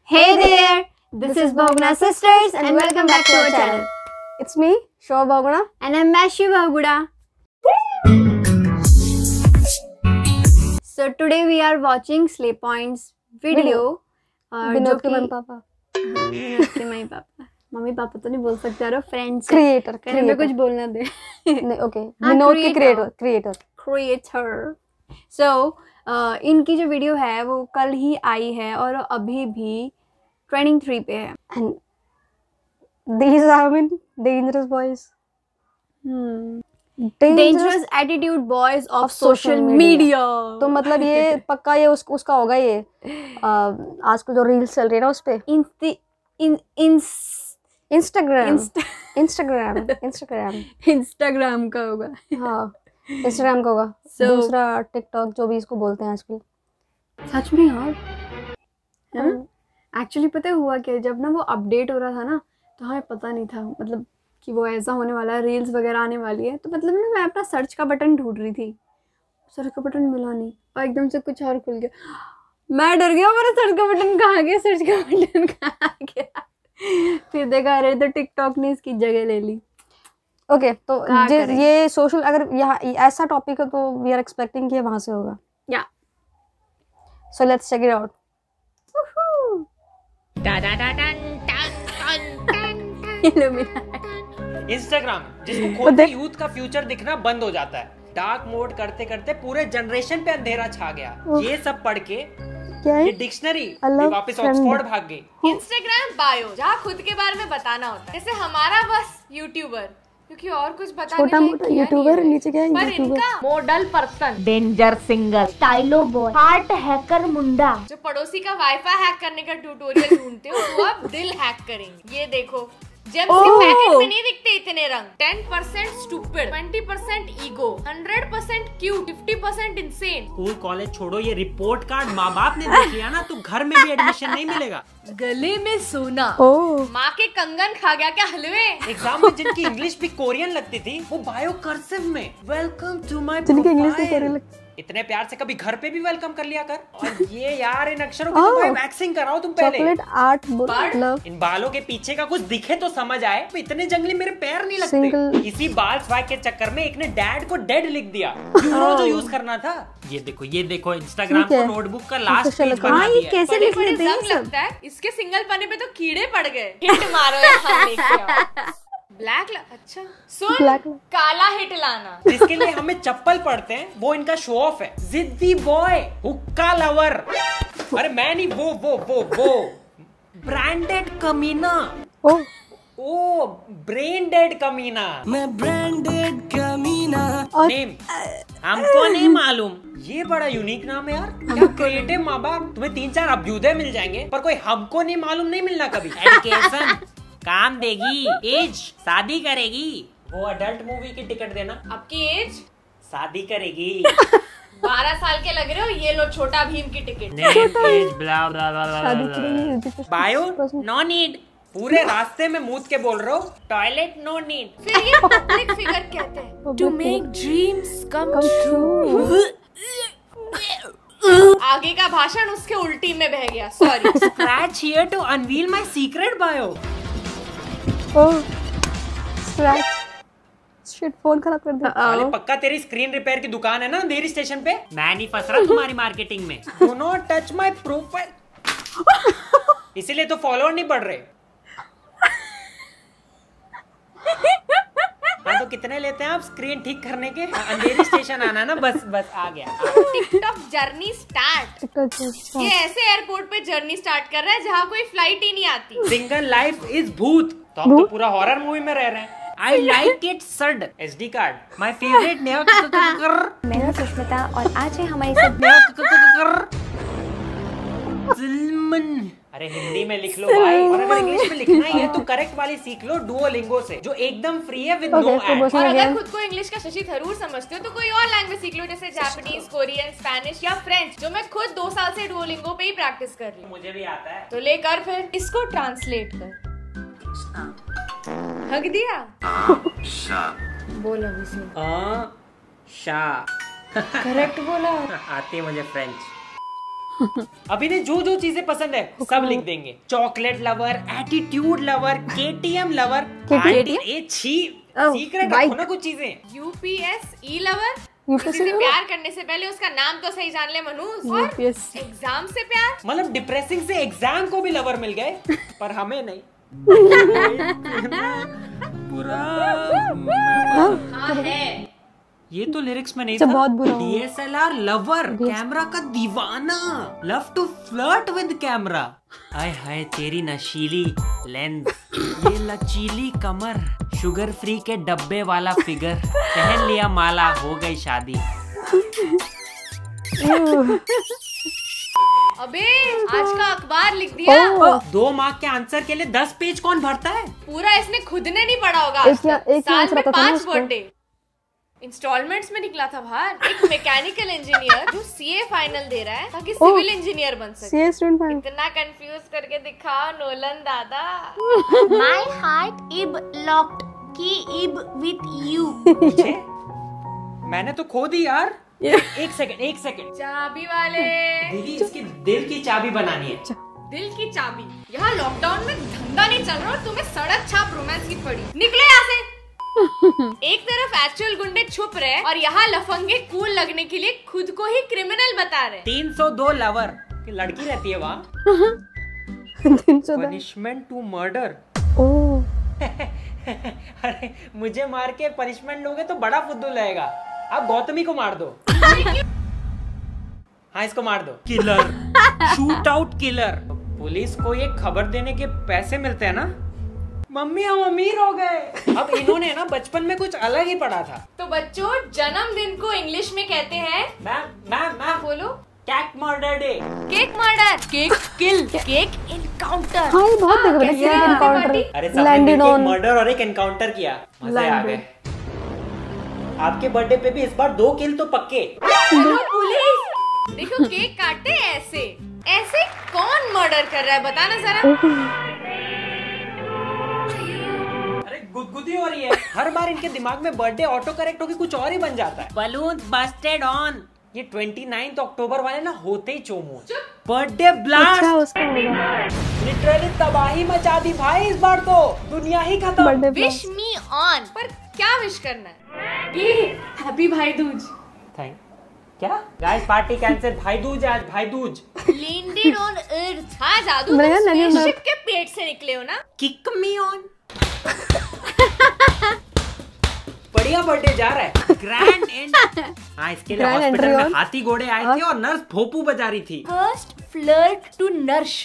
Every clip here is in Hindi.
Hey there, this is Bhaguna Sisters and welcome back to our channel. It's me, Shobha Bhaguna. And I'm Mashi Bhaguda. So today we are watching Slay Point's video. Vinod के मम्मी पापा. विनोद के मम्मी पापा. मम्मी पापा तो नहीं बोल सकते यार, फ्रेंड्स. क्रिएटर. कहने में कुछ बोलना दे. नहीं, ओके. विनोद के क्रिएटर. So इनकी जो वीडियो है वो कल ही आई है और अभी भी ट्रेंडिंग 3 पे है. And these are dangerous boys. Dangerous attitude boys of social media. तो मतलब ये पक्का ये उसका होगा ये. आजकल जो रील्स चल रही है ना उस पे. Instagram का होगा. हाँ, Instagram का होगा. दूसरा TikTok जो भी इसको बोलते हैं आजकल. सच में यार. एक्चुअली पता है हुआ क्या, जब ना वो अपडेट हो रहा था ना तो हमें पता नहीं था मतलब कि वो ऐसा होने वाला है, रील्स वगैरह आने वाली है. तो मतलब ना मैं अपना सर्च का बटन ढूंढ रही थी, सर्च का बटन मिला नहीं और एकदम से कुछ और खुल गया. मैं डर गया, मेरा सर्च का बटन कहाँ गया. फिर देखा अरे तो टिकटॉक ने इसकी जगह ले ली. ओके, तो ये सोशल अगर यहाँ ऐसा टॉपिक है तो वी आर एक्सपेक्टिंग कि वहाँ से होगा. या so let's check it out. Instagram जिसको खोलते यूथ का फ्यूचर दिखना बंद हो जाता है. डार्क मोड करते करते पूरे जनरेशन पे अंधेरा छा गया. ये सब पढ़ के ये डिक्शनरी वापस ऑक्सफोर्ड भाग गई. इंस्टाग्राम बायो जहाँ खुद के बारे में बताना होता है. जैसे हमारा बस यूट्यूबर, क्योंकि और कुछ बताने छोटा मोटा यूट्यूबर. नीचे क्या है पर इनका model person, danger singer, stylo boy, heart hacker मुंडा. जो पड़ोसी का वाईफाई हैक करने का ट्यूटोरियल ढूंढते हो वो अब दिल हैक करेंगे. ये देखो जेम्स के पैकेट में नहीं दिखते इतने रंग. 10% stupid, 20% ego, 100% cute, 50% insane. School college छोड़ो, ये रिपोर्ट कार्ड माँ बाप ने देख लिया ना तो घर में भी एडमिशन नहीं मिलेगा. गले में सोना, माँ के कंगन खा गया क्या हलवे. एग्जाम में जिनकी इंग्लिश भी कोरियन लगती थी वो बायो कर्सिव में वेलकम टू माय जिनकी इंग्लिश भी कोरियन लगती. इतने प्यार से कभी घर पे भी वेलकम कर लिया कर. और ये यार इन अक्षरों की तो भाई वैक्सिंग कराओ तुम पहले. Chocolate art love. इन बालों के पीछे का कुछ दिखे तो समझ आए. इतने जंगली मेरे पैर नहीं लगते. इसी बाल स्वाइप के चक्कर में एक ने डैड को डेड लिख दिया. जो यूज करना था. ये देखो इंस्टाग्राम को नोटबुक का लास्ट पेज बना दिया. कैसे लिख लेते हैं लगता है इसके सिंगल पन्ने पे तो कीड़े पड़ गए. हिट मारो यहाँ लेके. ब्लैक अच्छा सुन, काला हिट लाना जिसके लिए हमें चप्पल पड़ते हैं वो इनका शो ऑफ है. जिद्दी बॉय, हुक्का लवर. अरे मैं नहीं, वो ब्रांडेड कमीना. ओ ब्रेन डेड कमीना. मैं ब्रांडेड कमीना. नेम हमको नहीं मालूम. ये बड़ा यूनिक नाम है यार. क्या क्रिएटिव माँ बाप. तुम्हें 3-4 अभ्युदय मिल जाएंगे पर कोई हमको नहीं मालूम नहीं मिलना कभी. एजुकेशन काम देगी, एज शादी करेगी. वो अडल्ट मूवी की टिकट देना. आपकी एज शादी करेगी. 12 साल के लग रहे हो. ये लो छोटा भीम की टिकट. Bio no need. पूरे रास्ते में मूत के बोल रहे हो टॉयलेट नो नीड. फिर ये पब्लिक फिगर कहते हैं to make dreams come true. आगे का भाषण उसके उल्टी में बह गया. Sorry. Scratch here to unveil my secret bio. Shit, phone खराब कर दिया. साले पक्का तेरी स्क्रीन रिपेयर की दुकान है ना अंधेरी स्टेशन पे. मैं नहीं फंस रहा तुम्हारी मार्केटिंग में. Do not touch my profile. इसीलिए तो फॉलोअर नहीं बढ़ रहे. हाँ तो कितने लेते हैं आप स्क्रीन ठीक करने के. अंधेरी स्टेशन आना ना, बस आ गया. TikTok journey start. ये ऐसे एयरपोर्ट पे जर्नी स्टार्ट कर रहा है जहाँ कोई फ्लाइट ही नहीं आती. सिंगल लाइफ इज भूत. तो हम तो पूरा हॉरर मूवी में रह रहे हैं. I like it सड. SD card my favorite. मैं सुष्मिता और आज है हमारी सब. अरे हिंदी में लिख लो भाई. और अगर इंग्लिश में लिखना ही है तो करेक्ट वाली सीख लो डुओलिंगो से जो एकदम फ्री है विद नो एड. और अगर खुद को इंग्लिश का शशि थरूर समझते हो तो कोई और लैंग्वेज सीख लो जैसे जापानीज, कोरियन, स्पेनिश या फ्रेंच, जो मैं खुद 2 साल से डुओलिंगो पे ही प्रैक्टिस कर रही हूँ. मुझे भी आता है. तो लेकर फिर इसको ट्रांसलेट कर. हक दिया. बोलो अभी सुन. शा करेक्ट बोला. आती है मुझे फ्रेंच. अभी ने जो जो चीजें पसंद है सब लिख देंगे। Chocolate lover, attitude lover, KTM lover, secret रखो ना कुछ चीजें। यूपीएसई लवर, किसी से प्यार करने से पहले उसका नाम तो सही जान ले मनोज। और एग्जाम से प्यार, मतलब डिप्रेसिंग से एग्जाम को भी लवर मिल गए, पर हमें नहीं। बुरा है ये तो लिरिक्स में नहीं था। बहुत बुरा। DSLR लवर, कैमरा का दीवाना, love to flirt with camera. आय हाय तेरी नशीली लेंस, ये लचीली कमर, शुगर फ्री के डब्बे वाला फिगर, पहन लिया माला, हो गई शादी। अबे आज का अखबार लिख दिया। 2 मार्क के आंसर के लिए 10 पेज कौन भरता है? पूरा इसने खुद ने नहीं पढ़ा होगा। साल में 5 बर्थडे इंस्टॉलमेंट्स में निकला था बाहर। एक मैकेनिकल इंजीनियर जो सीए फाइनल दे रहा है ताकि सिविल इंजीनियर बन सके। CA student final. इतना कंफ्यूज करके दिखाओ नोलन दादा। My heart is locked. Key is with you. मैंने तो खो दी यार। एक सेकंड। चाबी वाले दीदी, इसकी दिल की चाबी बनानी है। दिल की चाबी। यहाँ लॉकडाउन में धंधा नहीं चल रहा और तुम्हें सड़क छाप रोमांस की पड़ी। निकले यहाँ से। एक तरफ एक्चुअल गुंडे छुप रहे और यहाँ लफंगे कूल लगने के लिए खुद को ही क्रिमिनल बता रहे। 302 लवर की लड़की रहती है वहाँ। 302 पनिशमेंट टू मर्डर। अरे मुझे मार के पनिशमेंट लोगे तो बड़ा फुद्दू लगेगा। आप गौतमी को मार दो। हाँ इसको मार दो। Killer, shoot out killer. Police को ये खबर देने के पैसे मिलते हैं ना। मम्मी हम अमीर हो गए। अब इन्होंने ना बचपन में कुछ अलग ही पढ़ा था। तो बच्चों जन्मदिन को इंग्लिश में कहते हैं मैम बोलो। Cake murder day. Cake murder, cake kill, cake encounter. हाँ ये बहुत देख रहे हैं एनकाउंटर। अरे सबने मिलके एक मर्डर और एक एनकाउंटर किया, मजे आ गए। आपके बर्थडे पे भी इस बार 2 किल तो पक्के। हेलो पुलिस, देखो केक काटे ऐसे ऐसे कौन मर्डर कर रहा है बताना जरा। गुदगुदी हो रही है। हर बार इनके दिमाग में बर्थडे ऑटो करेक्ट होके कुछ और ही बन जाता है। Balloon busted on. ये 29 अक्टूबर वाले ना होते ही चोमून। Birthday blast. अच्छा उसका होगा। लिटरली तबाही मचा दी भाई इस बार तो। दुनिया ही खत्म। Wish me on. पर क्या विश करना है? ये हैप्पी भाई दूज। थैंक क्या guys, party cancel. Bhai Dooj आज, भाई दूज। Landed on earth. हाँ जादू तुम स्पेसशिप के पेट से निकले हो ना। Kick me on. बढ़िया बर्थडे जा रहा है। Grand end. हाँ इसके लिए हॉस्पिटल में हाथी घोड़े आए थे और नर्स भोपू बजा रही थी। First flirt to nurse.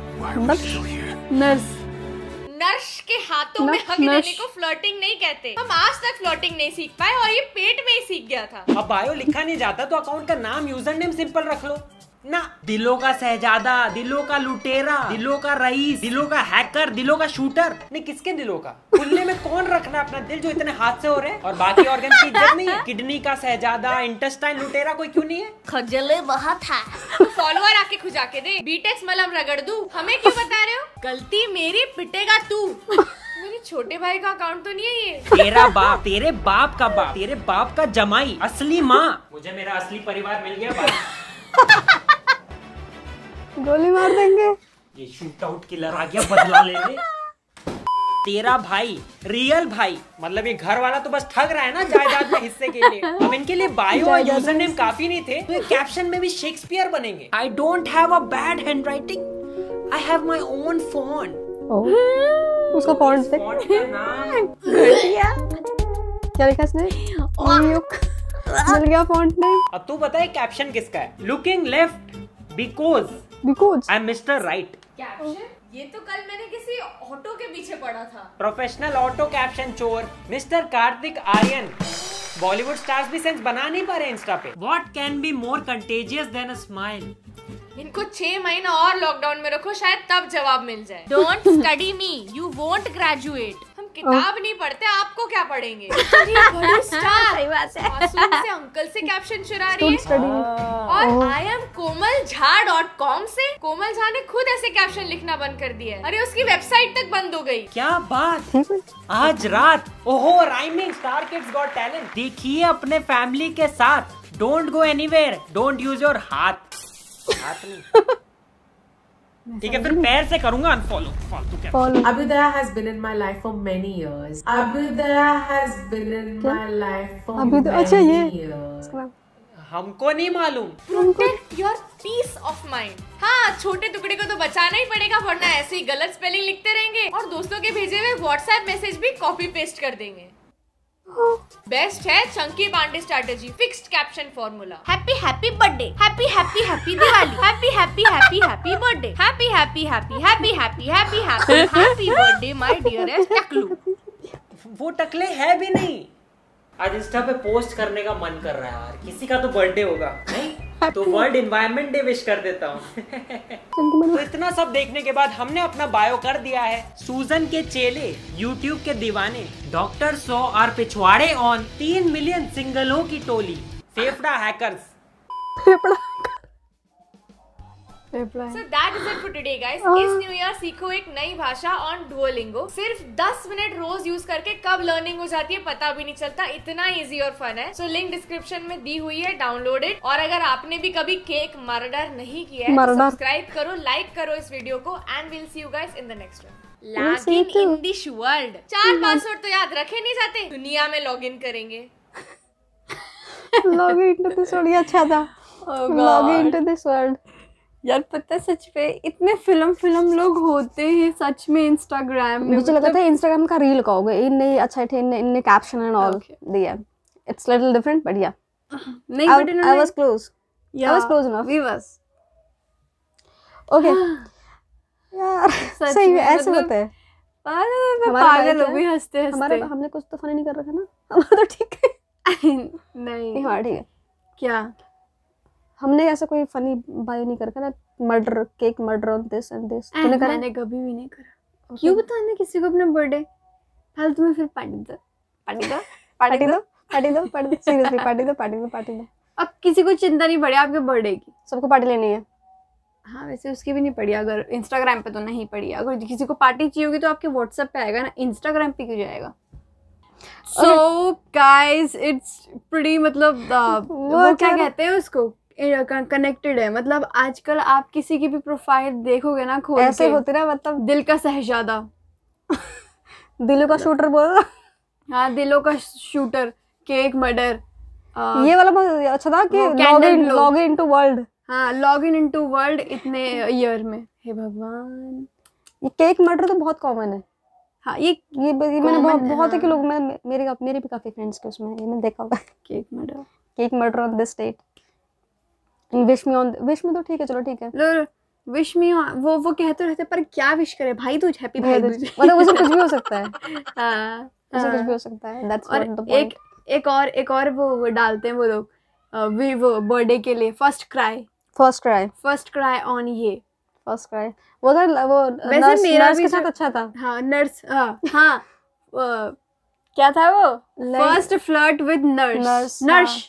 Nurse के हाथों में हग देने को फ्लर्टिंग नहीं कहते। हम आज तक फ्लर्टिंग नहीं सीख पाए और ये पेट में ही सीख गया था। अब बायो लिखा नहीं जाता तो अकाउंट का नाम, यूजर नेम सिंपल रख लो ना। दिलों का शहजादा, दिलों का लुटेरा, दिलों का रईस, दिलों का हैकर, दिलों का शूटर। नहीं किसके दिलों का? खुले में कौन रखना अपना दिल जो इतने हादसे हो रहे हैं और बाकी ऑर्गन की इज्जत नहीं है? किडनी का शहजादा, इंटेस्टाइन लुटेरा कोई क्यों नहीं है? खजले वहाँ था। फॉलोअर आके खुजा के दे, बीटेक्स मलहम रगड़ दूं। हमें क्यों बता रहे हो? गलती मेरी, पिटेगा तू। मेरे छोटे भाई का अकाउंट तो नहीं है ये। तेरा बाप, तेरे बाप का बाप, तेरे बाप का जमाई, असली माँ। मुझे मेरा असली परिवार मिल गया भाई। गोली मार देंगे। ये शूट आउट किलर आ गया बदला लेने। तेरा भाई, रियल भाई, मतलब ये घर वाला तो बस ठग रहा है ना जायदाद में हिस्से के लिए। अब इनके लिए बायो और यूजर नेम काफी नहीं थे तो कैप्शन में भी शेक्सपियर बनेंगे। I don't have a bad handwriting, I have my own font. उसका फॉन्ट देख। फॉन्ट का नाम क्या लिखा इसने? मिल गया फॉन्ट नेम। अब तू बता कैप्शन किसका है? Looking left because I am mister right. Caption ये तो कल मैंने किसी ऑटो के पीछे पढ़ा था। प्रोफेशनल ऑटो कैप्शन चोर mister Kartik Aaryan. Bollywood stars भी सेंस बना नहीं पा रहे इंस्टा पे। What can be more contagious than a smile. इनको 6 महीना और लॉकडाउन में रखो, शायद तब जवाब मिल जाए। Don't study me, you won't graduate. हम किताब नहीं पढ़ते, आपको क्या पढ़ेंगे? बड़ी स्टार। सही बात है। मासूम से अंकल से कैप्शन चुरा रही है। और आई एम komaljha.com से कोमल झा ने खुद ऐसे कैप्शन लिखना बंद कर दिया है। अरे उसकी वेबसाइट तक बंद हो गई। क्या बात। आज रात ओहो rhyming star kids got talent देखिए अपने फैमिली के साथ। Don't go anywhere, don't use your हाथ। हाथ नहीं। ठीक है, फिर पैर से करूंगा अनफॉलो, फालतू क्या। Abhyudaya has been in my life for many years. Abhyudaya has been in my life for many years. हमको नहीं मालूम। Protect your peace of mind. हाँ, छोटे टुकड़े को तो बचाना ही पड़ेगा, वरना ऐसे ही गलत स्पेलिंग लिखते रहेंगे और दोस्तों के भेजे हुए व्हाट्सएप मैसेज भी कॉपी पेस्ट कर देंगे। बेस्ट है Chunky Pandey strategy, fixed caption formula. Happy happy birthday, happy happy happy Diwali, happy happy happy happy birthday, happy happy happy happy happy happy happy happy birthday my dearest टकलू। वो टकले है भी नहीं। आज इंस्टा पे पोस्ट करने का मन कर रहा है यार, किसी का तो बर्थडे होगा नहीं तो वर्ल्ड एनवायरनमेंट डे विश कर देता हूँ। तो इतना सब देखने के बाद हमने अपना बायो कर दिया है। सूजन के चेले, यूट्यूब के दीवाने, डॉक्टर 100 और पिछवाड़े ऑन, 3 मिलियन सिंगलों की टोली, फेफड़ा hackers. So that is it for today guys. इस न्यू ईयर सीखो एक नई भाषा ऑन डुओलिंगो। सिर्फ 10 मिनट रोज यूज करके कब लर्निंग हो जाती है पता भी नहीं चलता, इतना इजी और फन है। सो लिंक डिस्क्रिप्शन में दी हुई है, डाउनलोड इट। और अगर आपने भी कभी केक मर्डर नहीं किया है तो सब्सक्राइब करो, लाइक करो इस वीडियो को, and will see you guys in the next one. Login in this world. 4 password तो याद रखे नहीं जाते, दुनिया में लॉगिन करेंगे। लॉग इनटू दिस वर्ल्ड, ये अच्छा था। Log into this world. यार पता है सच पे इतने फिल्म लोग होते हैं सच में इंस्टाग्राम में। मुझे लगा था इंस्टाग्राम का रील कहोगे, इनने अच्छा थे, इनने कैप्शन एंड ऑल दिया। इट्स लिटिल डिफरेंट बट या नहीं, but I was close, I was close enough, we was okay. यार सही में ऐसे होता है। पागल हो गई हंसते हंसते। हमारे हमने कुछ तो फनी नहीं कर रखा ना, हमारा तो ठीक है। नहीं हाँ ठीक है। क्या हमने ऐसा कोई फनी बायो नहीं कर रखा ना, murder, cake murder on this and this. तूने करा? मैंने कभी भी नहीं करा। क्यों बताने किसी को अपना बर्थडे? फालतू में फिर पार्टी दो सीरियसली, पार्टी दो। अब किसी को चिंता नहीं पड़ी आपके बर्थडे की, सबको पार्टी लेनी है। हाँ वैसे उसकी भी नहीं पड़ी, अगर इंस्टाग्राम पे तो नहीं पड़ी। अगर किसी को पार्टी चाहिए होगी तो आपके व्हाट्सएप पे आएगा ना, इंस्टाग्राम पे क्यों जाएगा? सो गाइस इट्स प्रीटी, मतलब वो क्या कहते हैं उसको, कनेक्टेड है। मतलब आजकल आप किसी की भी प्रोफाइल देखोगे ना खोल ऐसे के, होते ना, मतलब दिल का शहजादा, दिलों का शूटर बोल। हाँ दिलों का शूटर, केक मर्डर, ये वाला बहुत अच्छा था कि लॉग इन टू वर्ल्ड। हाँ लॉग इन टू वर्ल्ड इतने ईयर में। हे भगवान, ये केक मर्डर तो बहुत कॉमन है। हाँ ये मैंने बहुत है कि लोग, मेरे भी काफी फ्रेंड्स के उसमें ये मैंने देखा होगा। Cake murder on this date, wish me तो ठीक है, चलो ठीक है। विश मी वो कहते रहते, पर क्या विश करे भाई तुझ, हैप्पी भाई तुझ। मतलब उसे कुछ भी हो सकता है। हाँ उसे कुछ भी हो सकता है। दैट्स और द पॉइंट। एक और वो डालते हैं वो लोग, वो बर्थडे के लिए फर्स्ट क्राई ऑन ये फर्स्ट क्राई। वो था वो वैसे मेरा भी के साथ अच्छा था। हाँ नर्स, हाँ क्या था वो, फर्स्ट फ्लर्ट विद नर्स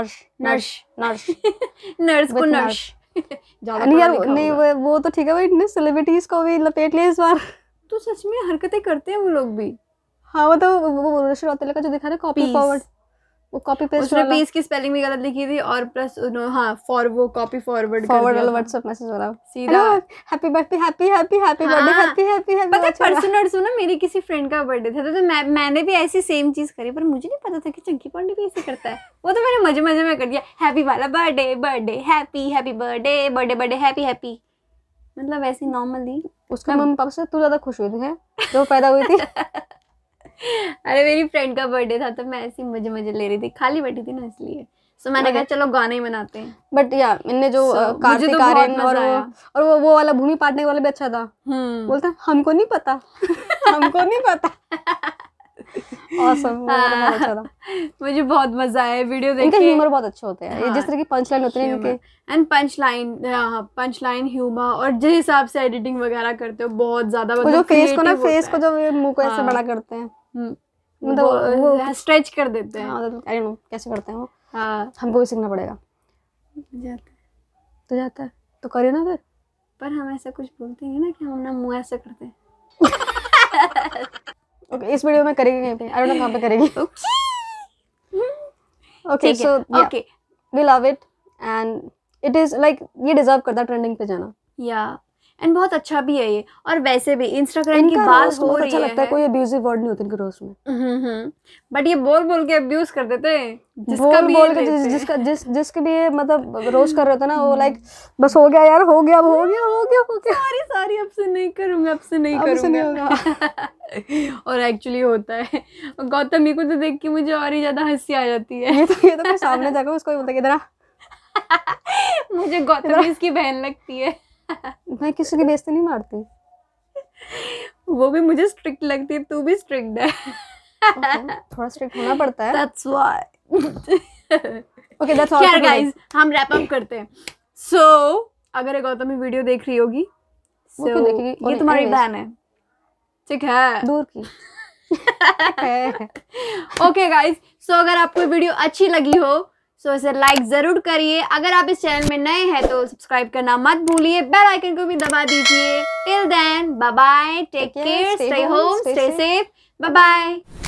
को नर्स। नहीं यार, नहीं वो तो ठीक है भाई, इतने सेलिब्रिटीज को भी लपेट लिया इस बार। तो सच में हरकतें करते हैं वो लोग भी। हाँ वो तो वो ऋषि का जो दिखा रहे कॉपी फॉरवर्ड, वो कॉपी पेस्ट उसने पीस की स्पेलिंग भी गलत लिखी थी, और प्लस हाँ वो कॉपी फॉरवर्ड वाला व्हाट्सएप मैसेज वाला सीधा happy birthday, happy birthday, happy. पता है परसों ना मेरी किसी फ्रेंड का बर्थडे था, तो मैंने भी ऐसी सेम चीज करी, पर मुझे नहीं पता था कि चंकी पांडे भी ऐसे करता है। वो तो मैंने मजे में कर दिया, हैप्पी वाला बर्थडे हैप्पी बर्थडे हैप्पी, मतलब ऐसी नॉर्मली। उसके मम्मी पापा से तू ज्यादा खुश हुई थी जो पैदा हुई थी। अरे मेरी फ्रेंड का बर्थडे था तो मैं ऐसी मजे ले रही थी, खाली बैठी थी ना इसलिए। सो मैंने कहा चलो गाने ही मनाते हैं। बट या इनने जो कार्तिक आर्यन और वो वाला भूमि पाटने वाला भी अच्छा था। बोलता हमको नहीं पता। Awesome, अच्छा था। मुझे बहुत मजा आया वीडियो देख के। इनका ह्यूमर बहुत अच्छे होते हैं। ये जिस तरह की पंच लाइन होते हैं इनके, एंड पंच लाइन ह्यूमर, और जिस हिसाब से एडिटिंग वगैरह करते हो बहुत ज्यादा, जो फेस को जो मुंह को ऐसे बड़ा करते हैं, मतलब वो स्ट्रेच कर देते हैं। आई डोंट नो कैसे करते हैं वो। हाँ हमको भी सीखना पड़ेगा। तो जाता है तो करिए ना फिर। पर हम ऐसा कुछ बोलते हैं ना कि हम ना मुंह ऐसे करते हैं। ओके इस वीडियो में करेंगे कहीं पे, आई डोंट नो कहां पे करेंगे। Okay so okay we love it, and it is like ये डिजर्व करता है ट्रेंडिंग पे जाना। या एंड बहुत अच्छा भी है ये। और वैसे भी इंस्टाग्राम की बात हो रही अच्छा लगता है, है, कोई अब्यूजिव वर्ड नहीं होते इनके रोस्ट में। बट ये बोल बोल के अब्यूज कर देते हैं, बोल के जिसके भी ये मतलब रोस्ट कर रहे थे ना, वो लाइक बस हो गया यार, हो गया सॉरी अब से नहीं करूंगा। और एक्चुअली होता है। गौतमी को तो देख के मुझे और ही ज्यादा हंसी आ जाती है। ये तो मैं सामने जाकर उसको बोलता किधर मुझे गौतमी इसकी बहन लगती है। मैं किसी की बेइज्जती नहीं मारती। वो भी मुझे स्ट्रिक्ट लगती है, तू भी स्ट्रिक्ट है। थोड़ा स्ट्रिक्ट होना पड़ता है। That's why. Okay, that's all. Here guys, हम रैप अप करते हैं। So, अगर गौतमी वीडियो देख रही होगी, वो क्यों देखेगी? ये तुम्हारी बहन है, ठीक है? दूर की। ओके गाइस, सो अगर आपको वीडियो अच्छी लगी हो सो इसे लाइक जरूर करिए। अगर आप इस चैनल में नए हैं तो सब्सक्राइब करना मत भूलिए, बेल आइकन को भी दबा दीजिए। Till then bye bye, take care, stay home, stay safe, bye bye.